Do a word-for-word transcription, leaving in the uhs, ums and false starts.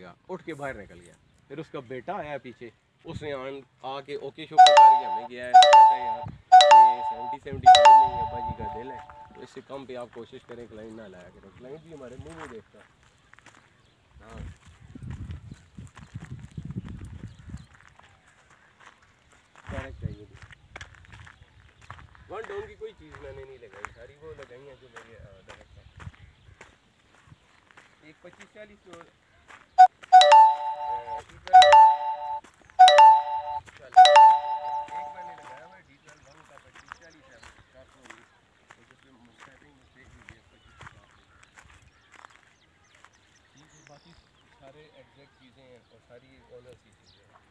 निकलेगा। उठ के बाहर निकल गया। फिर उसका बेटा आया पीछे, उसने आन आके ओके शोके करके हमें गया है, तो कहता है यार ये सेवेंटी सेवेंटी फाइव में अब्बा जी का दिल है, तो इससे कम पे आप कोशिश करें, क्लाइंट ना लाया करें। क्लाइंट भी हमारे मुँह में देखता है। हाँ चाहिए भी वन डाउन की कोई चीज़ मैंने नहीं लगाई, सारी वो लगाई है जो मेरे दरख्त है। एक पच्चीस चालीस जो बाकी सारे एग्जैक्ट चीज़ें हैं और सारी ऑनर सी चीज़ें हैं।